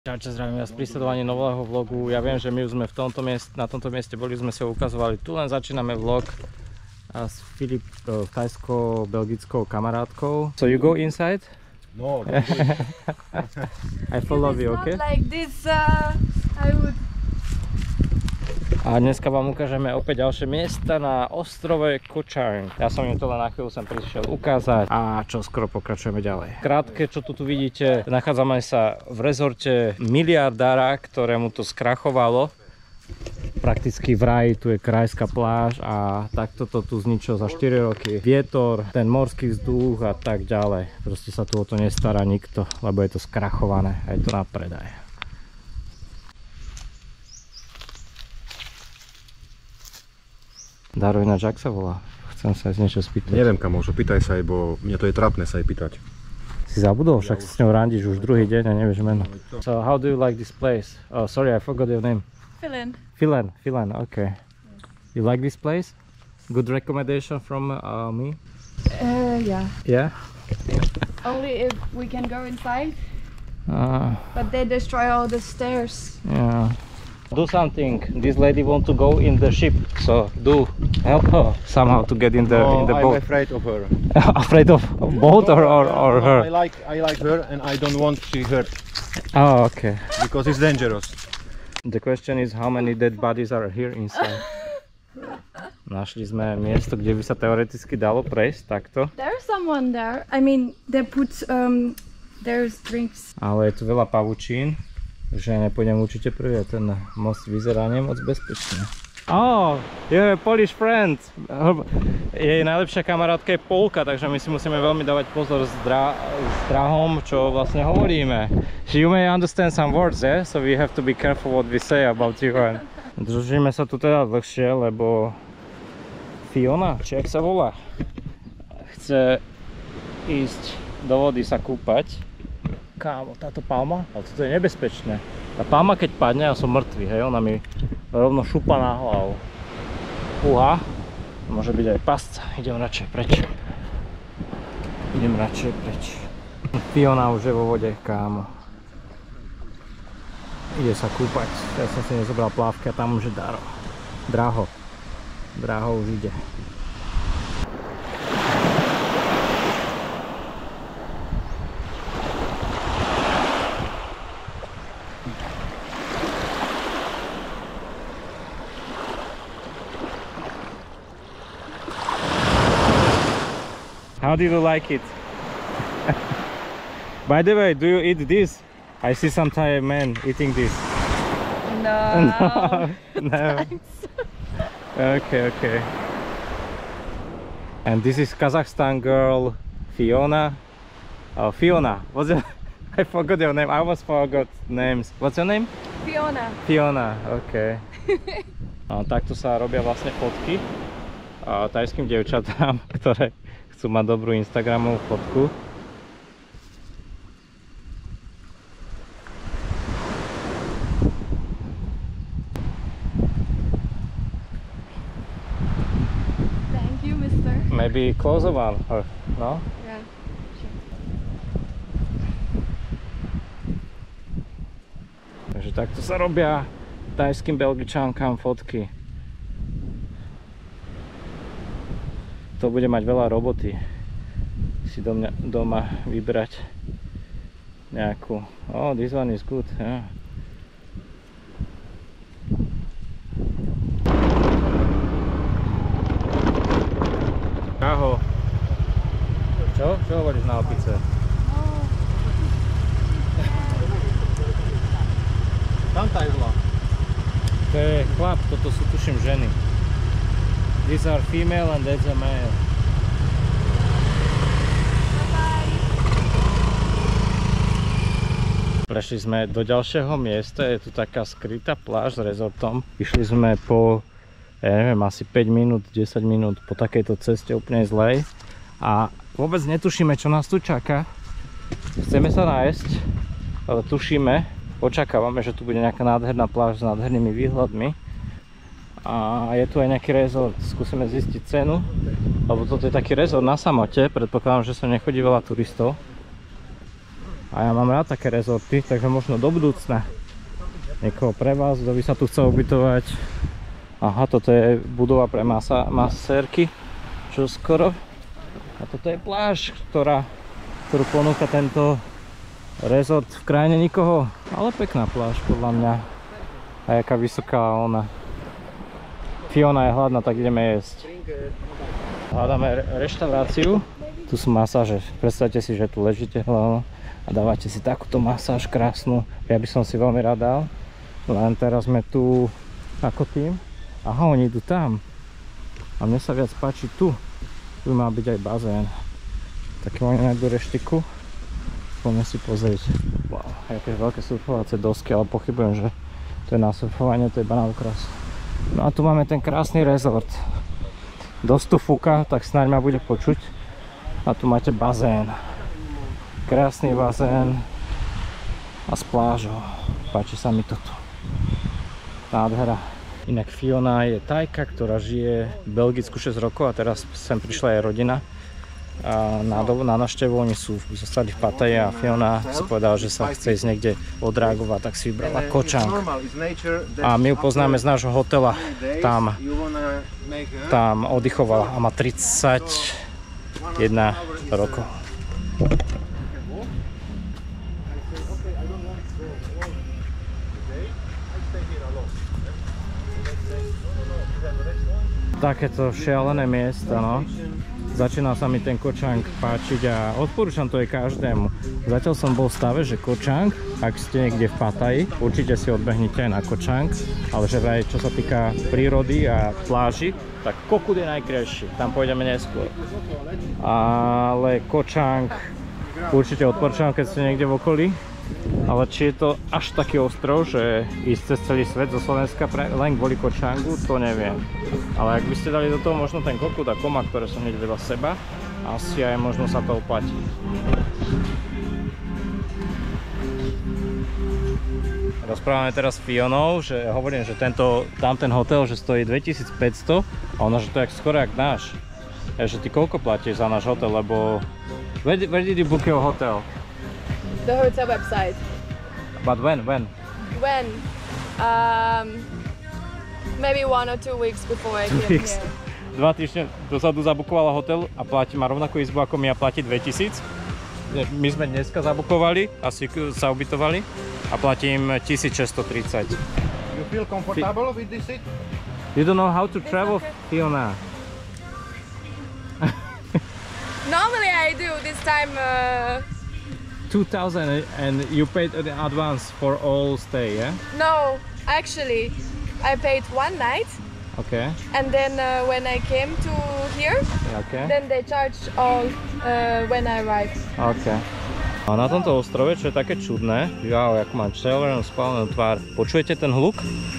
Čaute, zdravím vás pri sledovaní nového vlogu. Ja viem, že my už sme na tomto mieste boli, sme si ho ukazovali. Tu len začíname vlog s tajsko-belgickou kamarátkou. So you go inside? No, I follow you, okay? Like this, I would... A dneska vám ukážeme opäť ďalšie miesta na ostrove Kočár. Ja som im to len na chvíľu sem prišiel ukázať a čo skoro pokračujeme ďalej. Krátke, čo tu vidíte, nachádzame sa v rezorte miliardára, ktorému to skrachovalo. Prakticky v raji, tu je krajská pláž a takto to tu zničilo za 4 roky. Vietor, ten morský vzduch a tak ďalej. Proste sa tu o to nestará nikto, lebo je to skrachované a je to na predaj. Daro, ináč, ak sa volá? Chcem sa niečo spýtať. neviem kamošo, pýtaj sa aj, bo mne to je trápne sa aj pýtať. Si zabudol? Však s ňou randíš už druhý deň a nevieš meno. So, how do you like this place? Oh, sorry, I forgot your name. Filen. Filen, okay. You like this place? Good recommendation from me? Yeah. Yeah? Only if we can go inside. But they destroy all the stairs. Yeah. Do something. This lady want to go in the ship, so do help her somehow to get in the boat. I'm afraid of her. Afraid of boat or her? I like her and I don't want she hurt Oh, okay. because it's dangerous. The question is how many dead bodies are here inside. Našli sme miesto, kde by sa teoreticky dalo prejsť takto. There's someone there. I mean, they put there's drinks. Ale je tu veľa pavučín, že nepôjdem určite prvý. Ten most vyzerá nemoc bezpečne. Oh, you're a Polish friend. Jej najlepšia kamarátka je Polka, takže my si musíme veľmi dávať pozor s drahom, čo vlastne hovoríme. You may understand some words, yeah? So we have to be careful what we say about you. Držíme sa tu teda dlhšie, lebo Fiona, či jak sa volá, chce ísť do vody sa kúpať. Kámo, táto palma? Ale toto je nebezpečné. Tá palma keď padne, ja som mŕtvý, hej, ona mi rovno šupa na hlavu. Uha, môže byť aj pasca, idem radšej preč. Fiona už je vo vode, kámo. Ide sa kúpať, ja som si nezobral plávky a tam už je Draho už ide. How did you like it? By the way, do you eat this? I see some Thai men eating this. No. No. Okay. And this is Kazakhstan girl Fiona. Oh, Fiona. What's it? I forgot your name. I almost forgot names. What's your name? Fiona. Okay. Takto sa robia vlastne fotky tajským dievčatám, ktoré chcú mať dobrú Instagramovú fotku. Thank you, mister. Maybe closer one, or no? Yeah. Takže takto sa robia tajským Belgičankám fotky. To bude mať veľa roboty si doma vybrať nejakú. Oh, this one is good, yeah. Aho. Čo hovoríš na opice? Tam tá išla. To je chlap, toto sú tuším ženy. These are female and that's a male. Prešli sme do ďalšieho miesta, je tu taká skrytá pláž s rezortom. Išli sme po, ja neviem, asi 5 minút, 10 minút po takejto ceste úplne zlej. A vôbec netušíme, čo nás tu čaká. Chceme sa nájsť, ale tušíme, očakávame, že tu bude nejaká nádherná pláž s nádhernými výhľadmi. A je tu aj nejaký rezort, skúsime zistiť cenu, lebo toto je taký rezort na samote, predpokladám, že sa nechodí veľa turistov. A ja mám rád také rezorty, takže možno do budúcna niekoho pre vás, kto by sa tu chcel ubytovať. Aha, toto je budova pre masérky, čo skoro. A toto je pláž, ktorú ponúka tento rezort v krajine nikoho. Ale pekná pláž podľa mňa. A jaká vysoká ona. Fiona je hladná, tak ideme jesť. Hľadáme reštauráciu. Tu sú masáže. Predstavte si, že tu ležíte hlavou a dávate si takúto masáž krásnu. Ja by som si veľmi rád dal. Len teraz sme tu ako tým. Aha, oni idú tam. A mne sa viac páči tu. Tu má byť aj bazén. Taký oni nájdu reštiku. Poďme si pozrieť. Wow, aké veľké surfovacie dosky, ale pochybujem, že to je na surfovanie, to je iba na okras. No a tu máme ten krásny rezort. Dosť tu fúka, tak snáď ma bude počuť. A tu máte bazén. Krásny bazén. A s plážou. Páči sa mi toto. Nádhera. Inak Fiona je Tajka, ktorá žije v Belgicku 6 rokov a teraz sem prišla jej rodina. A na návštevu oni zostali v Pattaji a Fiona si povedala, že sa chce ísť niekde odreagovať, tak si vybrala Koh Chang. A my ju poznáme z nášho hotela, tam oddychovala a má 31 rokov. Takéto šialené miesta, no. Začína sa mi ten Koh Chang páčiť a odporúčam to aj každému. Zatiaľ som bol v stave, že Koh Chang, ak ste niekde v Pattaji, určite si odbehnite aj na Koh Chang, ale že vraj čo sa týka prírody a pláži, tak Koh Kood je najkrajší, tam pôjdeme neskôr. Ale Koh Chang určite odporúčam, keď ste niekde v okolí. Ale či je to až taký ostrov, že ísť cez celý svet zo Slovenska len kvôli Koh Changu, to neviem. Ale ak by ste dali do toho možno ten Koh Kood a Koma, ktoré som hneď vedľa seba, asi aj možno sa to oplatí. Rozprávame teraz s Fionou, že hovorím, že tamten hotel, že stojí 2500 a ona, že to je skoro jak náš. Že ty koľko platíš za náš hotel, lebo... Where did you book your hotel? The hotel website. But when? When? Maybe 1 or 2 weeks before I came here. 2 týždne dozadu zabukovala hotel a má rovnakú izbu ako my a platí 2000. My sme dneska zabukovali, asi sa ubytovali a platím 1630. You feel comfortable with this seat? You don't know how to travel, Fiona? Normally I do. This time 2000 and you paid in advance for all stay, yeah? no, actually I paid 1 night. Okay. And then when I came to here, Okay. then they charged all when I arrived. Okay. A na tomto ostrove, čo je také čudné, ako mám čelenú spálenú tvár, počujete ten hluk?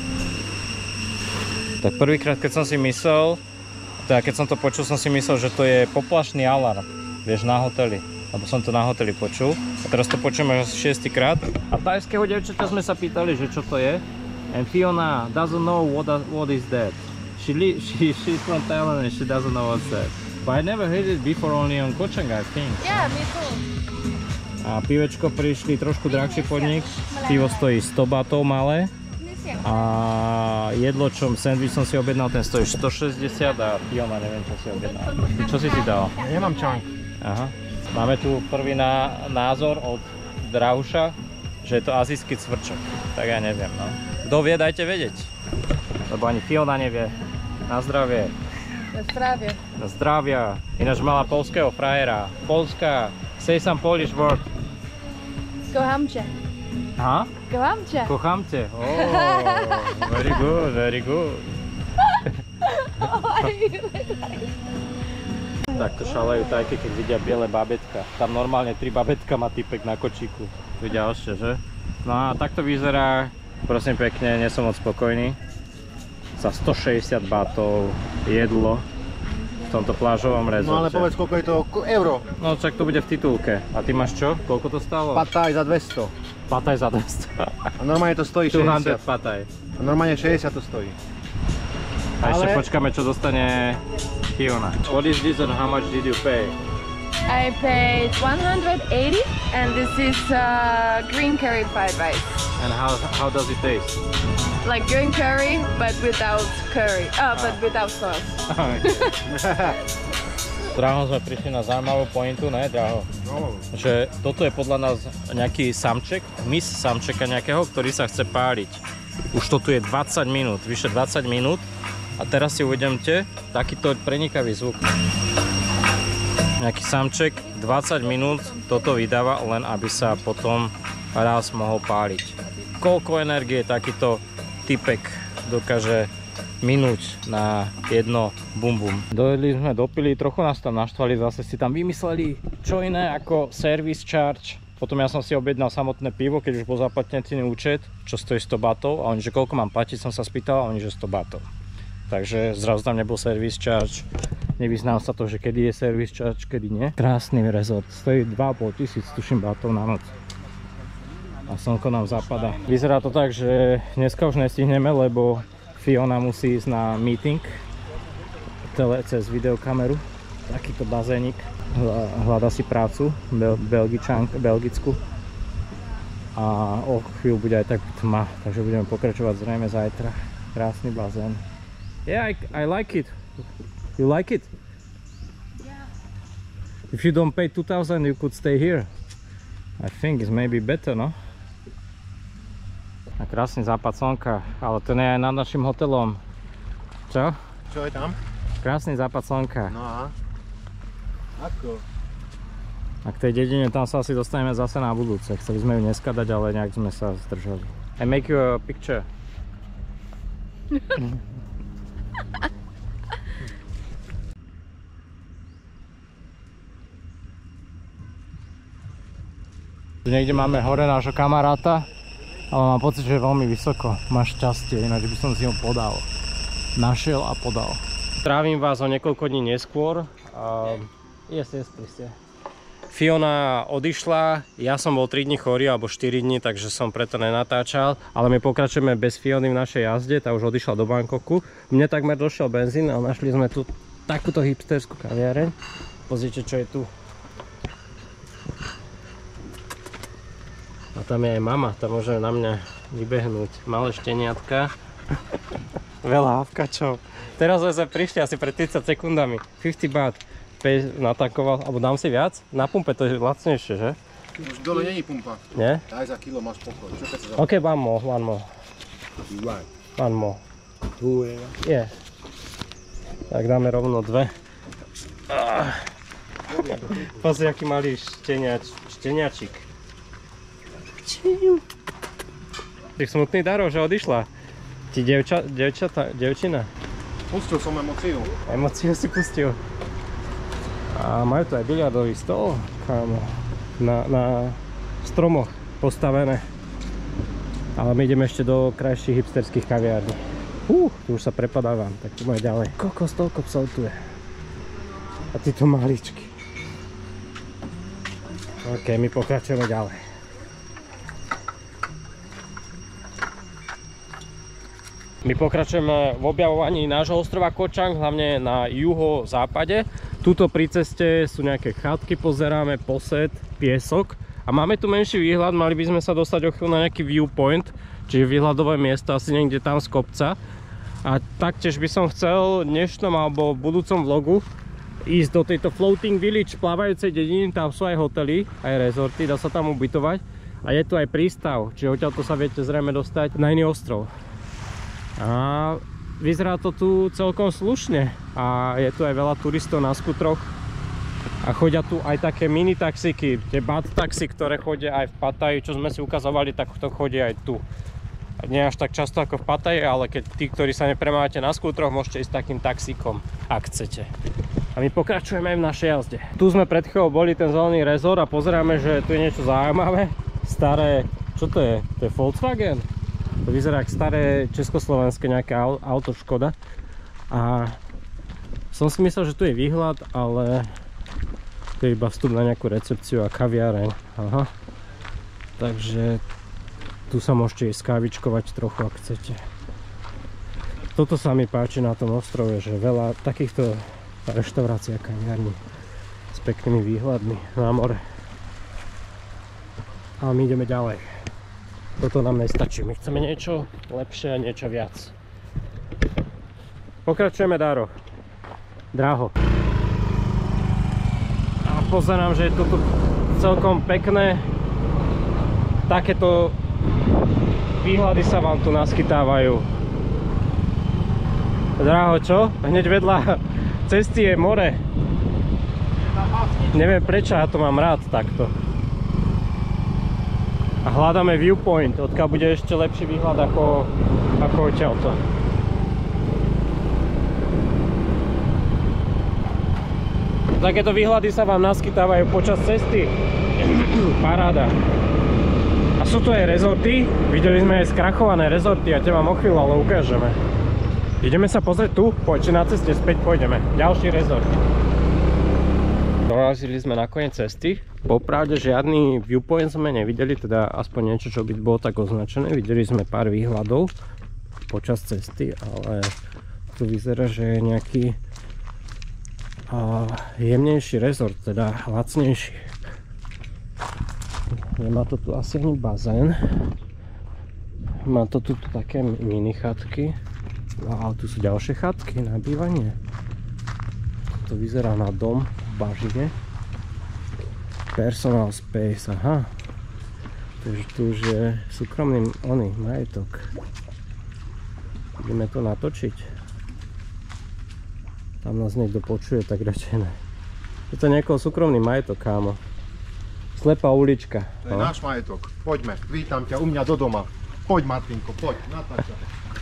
Tak prvýkrát, keď som si myslel, teda keď som to počul, som si myslel, že to je poplašný alarm, vieš, na hoteli. Lebo som to na hoteli počul. A teraz to počujeme už 6. krát. A tajského dievčaťa sme sa pýtali, že čo to je. And Fiona doesn't know what is that. She's from Thailand and she doesn't know what's that. But I never heard it before, only on Koh Chang, I think. Yeah, me too. A pivečko prišli, trošku drahší podnik. Pivo stojí 100 batov malé. A jedlo, sandwich som si objednal, ten stojí 160 a Fiona neviem, čo si objednal. Čo si dal? Ja nemám Chang. Aha. Máme tu prvý názor od Drahuša, že je to azijský cvrčok. Tak ja neviem, no. Kto vie, dajte vedieť. Lebo ani Fiona nevie. Na zdravie. Na zdravie. Na zdravia. Ináč mala polského frajera. Polska. Say some Polish word. Kocham cię. Aha? Kocham cię. Kocham cię. Oh, very good, very good. Takto šalajú tajky, keď vidia biele babetka. Tam normálne 3 babetka má typek na kočíku. Tu ďalšie, že? No a takto vyzerá, prosím pekne, nie som moc spokojný. Za 160 batov jedlo v tomto plážovom rezorte. No ale povedz, koľko je to euro? No čak to bude v titulke. A ty máš čo? Koľko to stálo? Pattaj za 200. Pattaj za 200. A normálne to stojí 200 60. pattaj. A normálne 60 to stojí. A ešte počkáme, čo dostane Fiona. What is this and how much did you pay? I paid 180 And this is green curry fried rice. And how does it taste? Like green curry, but without curry. But without sauce. Draho, sme prišli na zaujímavú pointu, ne Draho? No. Že toto je podľa nás nejaký samček, mis samčeka nejakého, ktorý sa chce páliť. Už to tu je 20 minút, vyše 20 minút. A teraz si uvedomte takýto prenikavý zvuk. Nejaký samček 20 minút toto vydáva, len aby sa potom raz mohol páliť. Koľko energie takýto typek dokáže minúť na jedno bum bum. Dojedli sme, dopili, trochu nás tam naštvali, zase si tam vymysleli čo iné ako service charge. Potom ja som si objednal samotné pivo, keď už bol zaplatený účet, čo stojí 100 batov. A oni, že koľko mám platiť, som sa spýtal, a oni, že 100 batov. Takže zrazu tam nebol service charge. Nevyznal sa to, že kedy je service charge, kedy nie. Krásny rezort, stojí 2,5 tisíc, tuším, batov na noc. A slnko nám zapadá. Vyzerá to tak, že dneska už nestihneme, lebo Fiona musí ísť na meeting cez videokameru. Takýto bazénik. Hľadá si prácu, belgickú. A o chvíľu bude aj tak tma, takže budeme pokračovať zrejme zajtra. Krásny bazén. Yeah, I like it. You like it? Yeah. If you don't pay 2,000, you could stay here. I think it's maybe better, no? A krásny západ slnka, ale to nie je aj nad našim hotelom. Čo? Čo je tam? Krásny západ slnka. No a? Ako? A k tej dedine tam sa asi dostaneme zase na budúce. Chceli sme ju dneska dať, ale nejak sme sa zdržali. I make you a picture. Tu niekde máme hore nášho kamaráta, ale mám pocit, že je veľmi vysoko. Máš šťastie, ináč by som si ho podal. Našiel a podal. Trávim vás o niekoľko dní neskôr. Yes, priste. Fiona odišla, ja som bol 3 dní chorý, alebo 4 dní, takže som preto nenatáčal. Ale my pokračujeme bez Fiony v našej jazde, tá už odišla do Bangkoku. Mne takmer došiel benzín, ale našli sme tu takúto hipsterskú kaviareň. Pozrite, čo je tu. A tam je aj mama, tam môže na mňa vybehnúť. Malé šteniatka. Veľa havkačov. Teraz sme prišli asi pred 30 sekundami. 50 baht. Natankoval, alebo dám si viac? Na pumpe to je lacnejšie, že? Už dole není pumpa. Nie? Daj za kilo, máš pokoj. Čo keď sa za... Ok, one more. One more. Yeah. Tak dáme rovno 2. Pozri, aký malý šteniačik. Tých smutných darov, že odišla. Ti devčina. Pustil som emóciu. Emóciu si pustil. A majú tu aj biliardový stôl, kámo, na stromoch postavené. Ale my ideme ešte do krajších hipsterských kaviární. Tu už sa prepadávam, tak tu môj ďalej. Kokos, toľko psov tu je. A títo maličky. Ok, my pokračujeme ďalej. My pokračujeme v objavovaní nášho ostrova Koh Chang, hlavne na juhozápade. Tuto pri ceste sú nejaké chatky, pozeráme, posed, piesok. A máme tu menší výhľad, mali by sme sa dostať o chvíľu na nejaký viewpoint, čiže výhľadové miesto, asi niekde tam z kopca. A taktiež by som chcel v dnešnom alebo v budúcom vlogu ísť do tejto floating village, plávajúcej dediny, tam sú aj hotely, aj rezorty, dá sa tam ubytovať. A je tu aj prístav, čiže odtiaľto sa viete zrejme dostať na iný ostrov. A vyzerá to tu celkom slušne a je tu aj veľa turistov na skutroch a chodia tu aj také mini taxíky, tie bad taxi, ktoré chodia aj v Pattaji, čo sme si ukazovali, tak to chodia aj tu. Nie až tak často ako v Pattaji, ale keď tí, ktorí sa nepremávate na skutroch, môžete ísť takým taxíkom, ak chcete. A my pokračujeme aj v našej jazde. Tu sme pred chvíľou boli, ten zelený rezort, a pozeráme, že tu je niečo zaujímavé. Staré, čo to je? To je Volkswagen? To vyzerá ako staré československé nejaké auto, Škoda. A som si myslel, že tu je výhľad, ale to je iba vstup na nejakú recepciu a kaviareň. Aha. Takže tu sa môžete ísť kávičkovať trochu, ak chcete. Toto sa mi páči na tom ostrove, že veľa takýchto reštaurácií a kaviarní s peknými výhľadmi na more. A my ideme ďalej. Toto nám nestačí. My chceme niečo lepšie a niečo viac. Pokračujeme, Dáro. Dráho. A pozerám, že je to tu celkom pekné. Takéto výhľady sa vám tu naskytávajú. Dráho, čo? Hneď vedľa cesty je more. Neviem prečo, ja to mám rád takto. A hľadáme viewpoint, odkiaľ bude ešte lepší výhľad ako odtiaľto. Takéto výhľady sa vám naskytávajú počas cesty. Paráda. A sú tu aj rezorty. Videli sme aj skrachované rezorty a tie vám o chvíľu ale ukážeme. Ideme sa pozrieť tu? Poď, či na ceste späť pôjdeme. Ďalší rezort. Dorazili sme na koniec cesty. Popravde žiadny viewpoint sme nevideli, teda aspoň niečo, čo by bolo tak označené. Videli sme pár výhľadov počas cesty, ale tu vyzerá, že je nejaký jemnejší rezort, teda lacnejší. Nemá to tu asi ani bazén. Má to tu také mini chatky. A tu sú ďalšie chatky na bývanie. To vyzerá na dom v bažine. Personal space, aha. Takže tu už je súkromný majetok. Ideme to natočiť. Tam nás niekto počuje, tak radšej ne. Je to niekoho súkromný majetok, kámo. Slepá ulička. To je náš majetok. Poďme, vítam ťa u mňa do doma. Poď, Martinko, poď, natáča.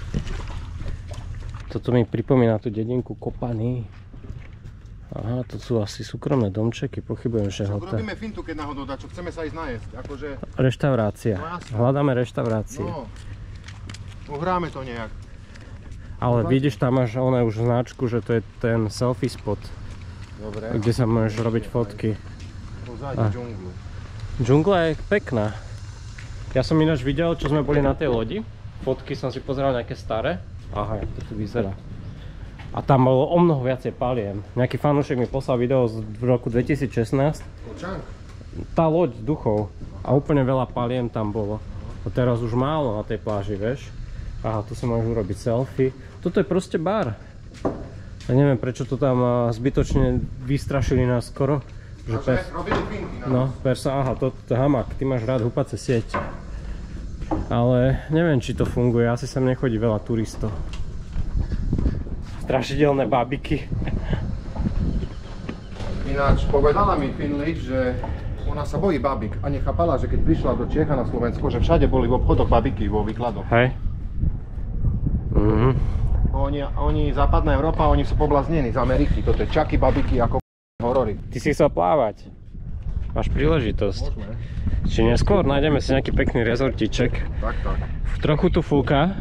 Toto mi pripomína tú dedinku Kopany. Aha, to sú asi súkromné domčeky, pochybujem, že hotel. Robíme fintu, keď náhodou dačo, chceme sa ísť najesť, akože... Reštaurácia. No jasne. Hľadáme reštaurácie. No, uhráme to nejak. Ale vidíš, tam máš už značku, že to je ten selfie spot. Dobre. Kde sa môžeš robiť fotky. Pozadí džunglu. Džungla je pekná. Ja som ináč videl, čo sme boli na tej lodi. Fotky som si pozeral nejaké staré. Aha, jak to tu vyzerá. A tam bolo o mnoho viacej paliem. Nejaký fanúšek mi poslal video z roku 2016. Kočank? Tá loď duchov. A úplne veľa paliem tam bolo. A teraz už málo na tej pláži, vieš. Aha, tu si môžeš urobiť selfie. Toto je proste bar. Ja neviem, prečo to tam zbytočne vystrašili nás skoro. Že robili finky na no, aha, to je hamak. Ty máš rád húpace sieť. Ale neviem, či to funguje. Asi sem nechodí veľa turistov. Strašidelné babiky. Ináč povedala mi Finley, že ona sa bojí babík a nechápala, že keď prišla do Čiech a na Slovensko, že všade boli v obchodoch babiky vo výkladoch. Hej. Oni, západná Európa, oni sú poblaznení z Ameriky. Toto je čaky babiky ako horory. Ty si chcel plávať. Máš príležitosť. Môžeme. Či neskôr nájdeme si nejaký pekný rezortiček. Tak. Trochu tu fúka.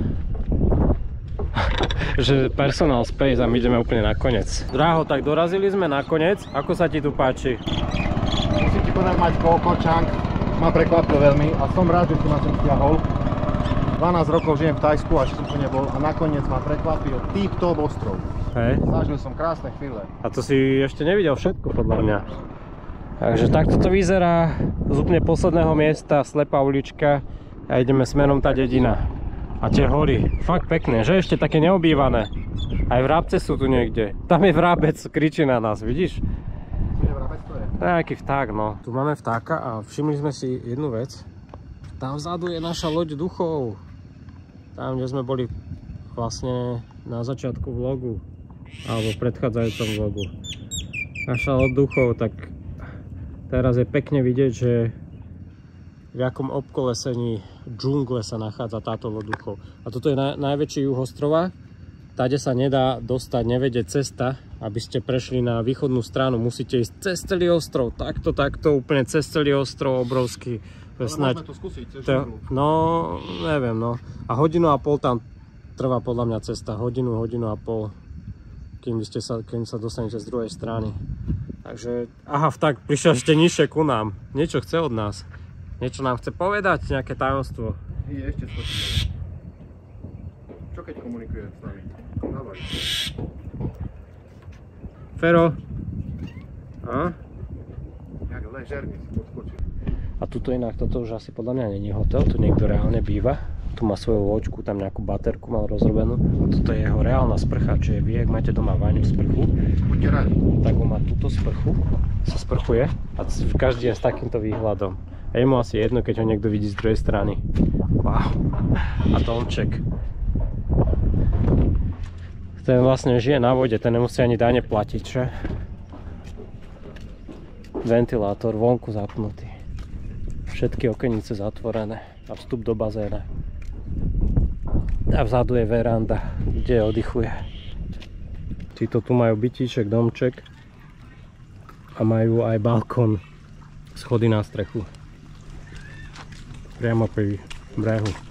Že personal space a my ideme úplne na koniec. Dráho, tak dorazili sme na koniec. Ako sa ti tu páči? Musím ti povedať, Maťko, Kočank ma prekvapil veľmi a som rád, že si ma sem stiahol. 12 rokov žijem v Thajsku a ešte som tu nebol a nakoniec ma prekvapil tip-top ostrov. Hej. Zažil som krásne chvíle. A to si ešte nevidel všetko podľa mňa. Takže takto to vyzerá z úplne posledného miesta, slepá ulička a ideme smerom tá dedina. A tie hory, fakt pekné, že ešte také neobývané. Aj vrabce sú tu niekde. Tam je vrabec, kričí na nás, vidíš? Kde vrabec to je? Nejaký vták, no. Tu máme vtáka a všimli sme si jednu vec. Tam vzadu je naša loď duchov. Tam, kde sme boli vlastne na začiatku vlogu. Alebo v predchádzajúcom vlogu. Naša loď duchov, tak teraz je pekne vidieť, že v jakom obkolesení džungle sa nachádza táto loď duchov. A toto je najväčší juh ostrova. Tade sa nedá dostať, nevedie cesta, aby ste prešli na východnú stranu. Musíte ísť cez celý ostrov. Takto, úplne cez celý ostrov obrovský. Ale môžeme to skúsiť cez džunglu. No, neviem, no. A 1,5 hodinu tam trvá podľa mňa cesta. Hodinu a pol. Kým sa dostanete z druhej strany. Takže, aha, vták prišiel ešte nižšie ku nám. Niečo chce od nás. Niečo nám chce povedať, nejaké tajomstvo. Je ešte skočíme. Čo keď komunikuje s nami? Dávaj. Fero. A? Jak ležerný si podskočil. A tuto inak, toto už asi podľa mňa není hotel, tu niekto reálne býva. Tu má svoju loďku, tam nejakú baterku mal rozrobenú. A toto je jeho reálna sprcha, čiže vy, ak máte doma vajnú sprchu, tak on má túto sprchu, sa sprchuje a každý deň s takýmto výhľadom. A je mu asi jedno, keď ho niekto vidí z druhej strany. Wow. A domček. Ten vlastne žije na vode, ten nemusí ani dáne platiť, že? Ventilátor vonku zapnutý. Všetky okenice zatvorené a vstup do bazéna. A vzadu je veranda, kde oddychuje. Títo tu majú bytíček, domček a majú aj balkón, schody na strechu. Priamo pri brehu.